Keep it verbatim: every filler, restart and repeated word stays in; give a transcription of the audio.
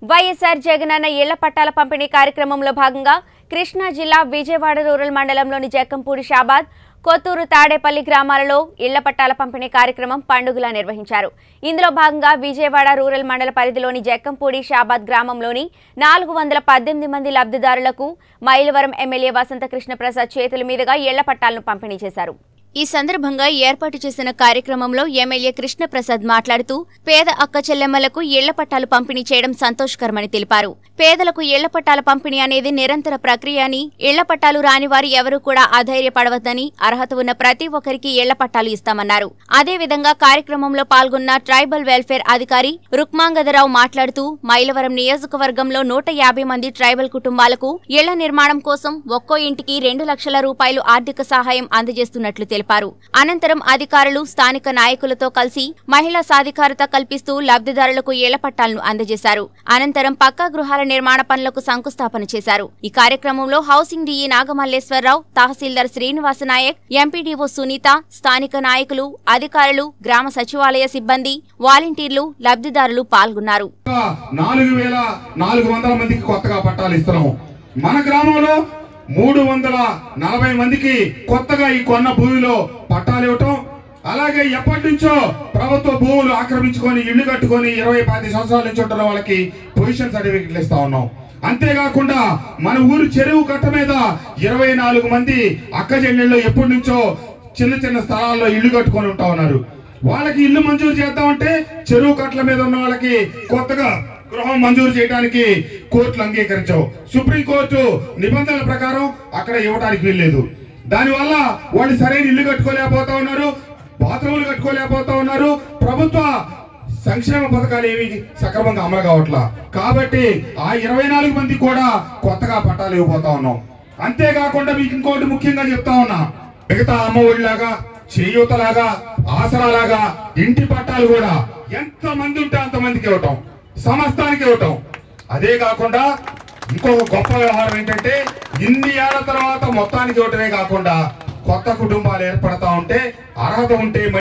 వైఎస్ఆర్ జగనన్న ఇళ్ల పట్టాల పంపిణీ కార్యక్రమంలో భాగంగా కృష్ణా జిల్లా విజయవాడ రూరల్ మండలంలోని జక్కంపూడి షాబాద్, కొత్తూరు, తాడేపల్లి గ్రామాలలో ఇళ్ల పట్టాల పంపిణీ కార్యక్రమం పండుగలా నిర్వహించారు. ఇందులో భాగంగా విజయవాడ రూరల్ మండల పరిధిలోని జక్కంపూడి షాబాద్ గ్రామంలోని నాలుగు వందల పద్దెనిమిది మంది లబ్ధిదారులకు మైలవరం ఎమ్మెల్యే వసంత కృష్ణ ప్రసాద్ చేతుల మీదుగా ఇళ్ల పట్టాలను పంపిణీ చేశారు. ఈ సందర్భంగా ఏర్పాటు చేసిన కార్యక్రమంలో ఎమ్మెల్యే కృష్ణప్రసాద్ మాట్లాడుతూ పేద అక్క చెల్లెమ్మలకు ఇళ్ల పట్టాలు పంపిణీ చేయడం సంతోషకరమని తెలిపారు. పేదలకు ఇళ్ల పట్టాల పంపిణీ అనేది నిరంతర ప్రక్రియ అని, ఇళ్ల పట్టాలు రాని వారు ఎవరూ కూడా అధైర్యపడవద్దని, అర్హత ఉన్న ప్రతి ఒక్కరికి ఇళ్ల పట్టాలు ఇస్తామన్నారు. అదేవిధంగా కార్యక్రమంలో పాల్గొన్న ట్రైబల్ వెల్ఫేర్ అధికారి రుక్మాంగదరావు మాట్లాడుతూ మైలవరం నియోజకవర్గంలో నూట యాభై మంది ట్రైబల్ కుటుంబాలకు ఇళ్ల నిర్మాణం కోసం ఒక్కో ఇంటికి రెండు లక్షల రూపాయలు ఆర్థిక సహాయం అందజేస్తున్నట్లు తెలిపారు. అనంతరం అధికారులు స్థానిక నాయకులతో కలిసి మహిళా సాధికారత కల్పిస్తూ లబ్ధిదారులకు ఇళ్ల పట్టాలను అందజేశారు. అనంతరం పక్కా గృహాల నిర్మాణ పనులకు శంకుస్థాపన చేశారు. ఈ కార్యక్రమంలో హౌసింగ్ డిఈ నాగమల్లేశ్వరరావు, తహసీల్దార్ శ్రీనివాస నాయక్, ఎంపీడీఓ సునీత, స్థానిక నాయకులు, అధికారులు, గ్రామ సచివాలయ సిబ్బంది, వాలంటీర్లు, లబ్ధిదారులు పాల్గొన్నారు. నాలుగు వేల నాలుగు వందల మందికి కొత్తగా పట్టాలు ఇస్తున్నాం. మన గ్రామంలో మూడు వందల నలభై మందికి కొత్తగా ఈ కొన్న భూమిలో పట్టాలు ఇవ్వటం, అలాగే ఎప్పటి నుంచో ప్రభుత్వ భూములు ఆక్రమించుకొని ఇళ్లు కట్టుకొని ఇరవై పది సంవత్సరాల నుంచి ఉంటున్న వాళ్ళకి పొజిషన్ సర్టిఫికెట్లు ఇస్తా ఉన్నాం. అంతేకాకుండా మన ఊరు చెరువు కట్ట మీద ఇరవై నాలుగు మంది అక్క చెల్లెళ్ళు ఎప్పటి నుంచో చిన్న చిన్న స్థలాల్లో ఇళ్లు కట్టుకొని ఉంటా ఉన్నారు. వాళ్ళకి ఇల్లు మంజూరు చేద్దామంటే చెరువు కట్టల మీద ఉన్న వాళ్ళకి కొత్తగా గృహం మంజూరు చేయడానికి కోర్టులు అంగీకరించవు. సుప్రీంకోర్టు నిబంధనల ప్రకారం అక్కడ ఇవ్వడానికి వీల్లేదు. దానివల్ల వాళ్ళు సరైన ఇల్లు కట్టుకోలేకపోతా ఉన్నారు, బాత్రూములు కట్టుకోలేకపోతా ఉన్నారు. ప్రభుత్వ సంక్షేమ పథకాలు ఏవి సక్రమంగా అమలు కావట్లా. కాబట్టి ఆ ఇరవై నాలుగు మంది కూడా కొత్తగా పట్టాలు ఇవ్వబోతా ఉన్నాం. అంతేకాకుండా మీకు ఇంకోటి ముఖ్యంగా చెప్తా ఉన్నా, మిగతా అమ్మ ఒడిలాగా, చేయూతలాగా, ఆసరాలాగా ఇంటి పట్టాలు కూడా ఎంత మంది ఉంటే అంతమందికి ఇవ్వటం, సమస్తానికి ఇవ్వటం. అదే కాకుండా ఇంకొక గొప్ప వ్యవహారం ఏంటంటే ఇన్ని ఏళ్ల తర్వాత మొత్తానికి ఇవ్వటమే కాకుండా కొత్త కుటుంబాలు ఏర్పడతా ఉంటే అర్హత ఉంటే